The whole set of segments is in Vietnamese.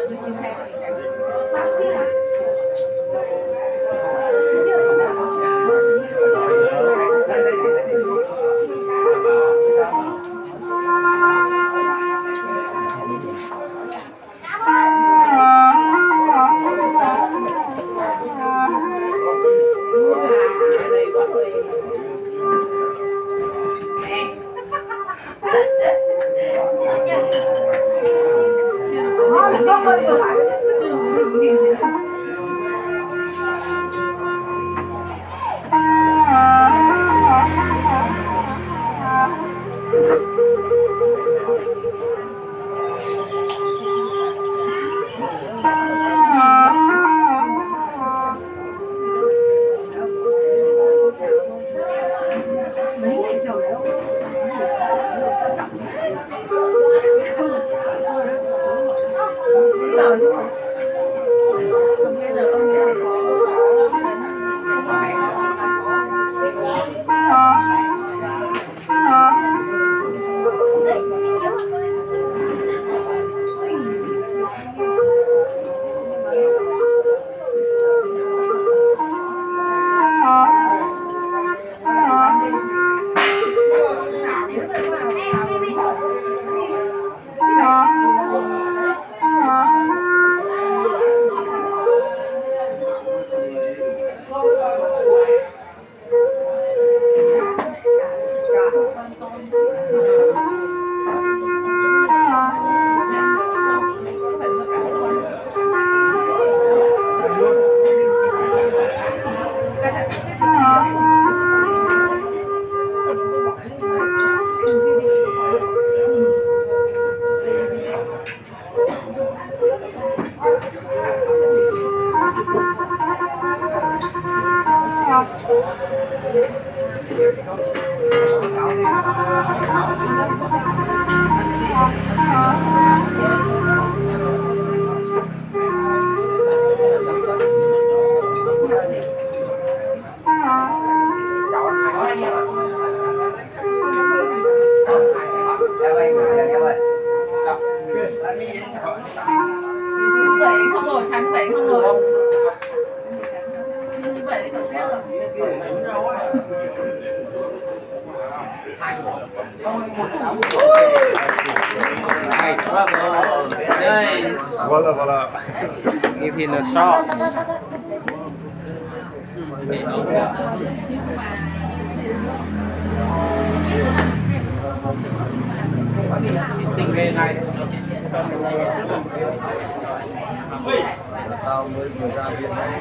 Voilà, voilà. Give him a shot. He sing very nice. Tao mới vừa ra viện này.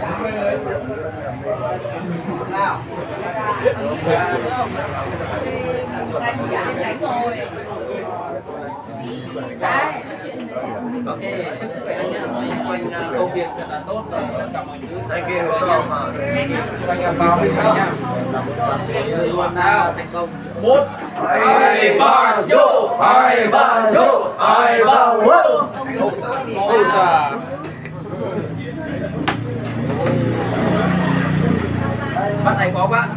Ok, chúc sức khỏe anh nhé. Mình công việc thật là tốt, tất cả mọi thứ. Anh kia nó sao mà anh vào với nhau nha. Luôn đã thành công. 1 2 3 vô, 2 3 vô, 2 3 vô. Bắt này khó quá.